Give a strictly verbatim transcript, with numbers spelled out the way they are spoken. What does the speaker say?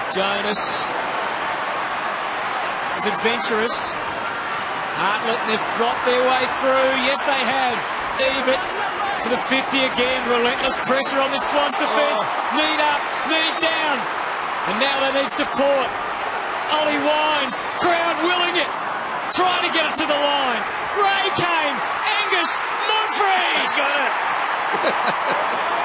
Jonas is adventurous. Hartlett, they've got their way through. Yes, they have. Ebert to the fifty again. Relentless pressure on this Swans defence. Oh. Neade up, Neade down. And now they need support. Ollie Wines, crowd willing it. Trying to get it to the line. Gray came. Angus Monfries. Got it.